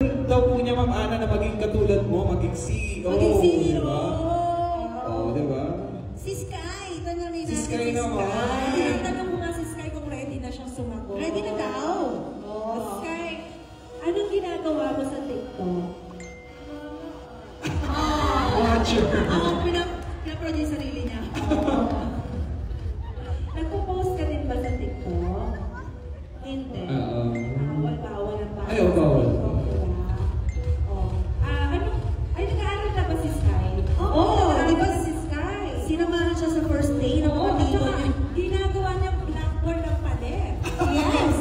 daw po niya, Ma'am Ana, na maging katulad mo, maging CEO. Maging CEO. Diba? Oo, diba? Si Sky, tanongin natin si Sky naman. Tanong mo nga si Sky kung ready na siyang sumagot. Ready na daw? Oo. Sky, anong ginagawa mo sa TikTok? Watcher. Pinaproduce sarili niya. Nagpo-post ka din ba sa TikTok? Hindi. Bawal ang bawal. Ayaw, bawal. Ay, nag-aaral na ba si Sky? Oo, di ba si Sky? Sinamahan siya sa first day ng mga tito niya. Ginagawa niya blackboard ng pader. Yes!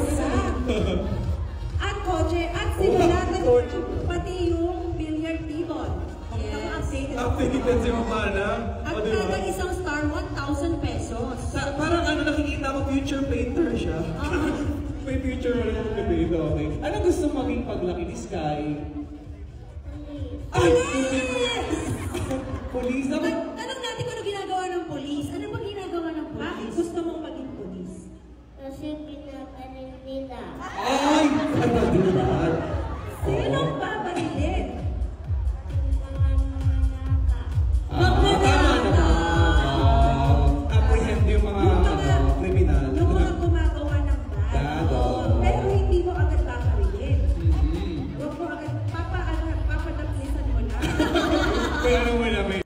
At kotse, at sinulatan pati yung billiard table. Yes. Updated si Ma'am Ana. At kada isang star, 1,000 pesos. Parang ano, nakikita ko, future painter siya. May future mo rin yung dito, okay? Ano gusto maging paglaki ni Sky? Police! Police?